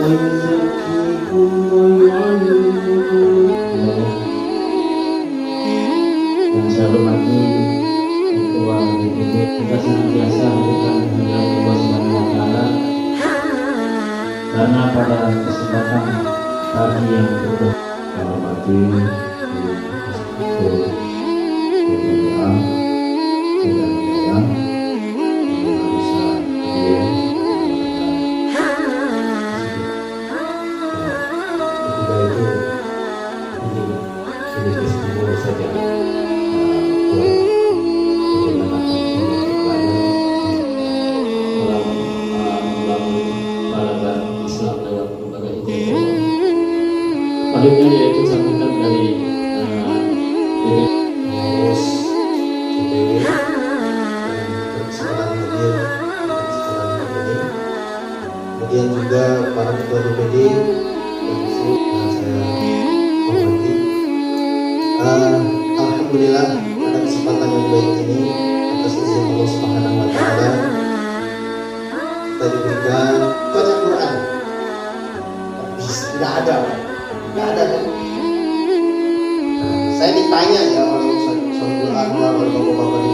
Dan saya hormati Ketua DPD, kita senantiasa memberikan kehendak Allah Subhanahu wa Ta'ala, karena pada kesempatan pagi yang cukup saya hormati Ketua PPDA dan saya bisa hadir ketika itu ini saja. Selanjutnya yaitu sambutan dari Terus DPW dan kesempatan hadir kemudian juga para ketua DPD yang saya hormati. Alhamdulillah pada kesempatan yang baik ini atas izin Allah Subhanahu wa Ta'ala kita diberikan baca Quran. Tidak ada kan? Saya ditanya ya oleh Ustaz Anwar, oleh bapak-bapak